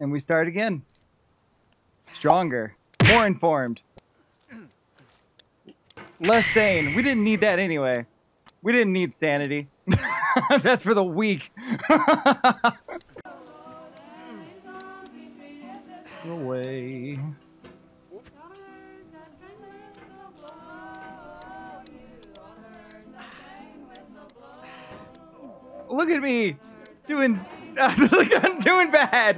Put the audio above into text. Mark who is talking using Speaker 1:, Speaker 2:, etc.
Speaker 1: and we start again. Stronger, more informed, less sane. We didn't need that anyway. We didn't need sanity. That's for the weak. Away. Look at me doing. I'm doing bad.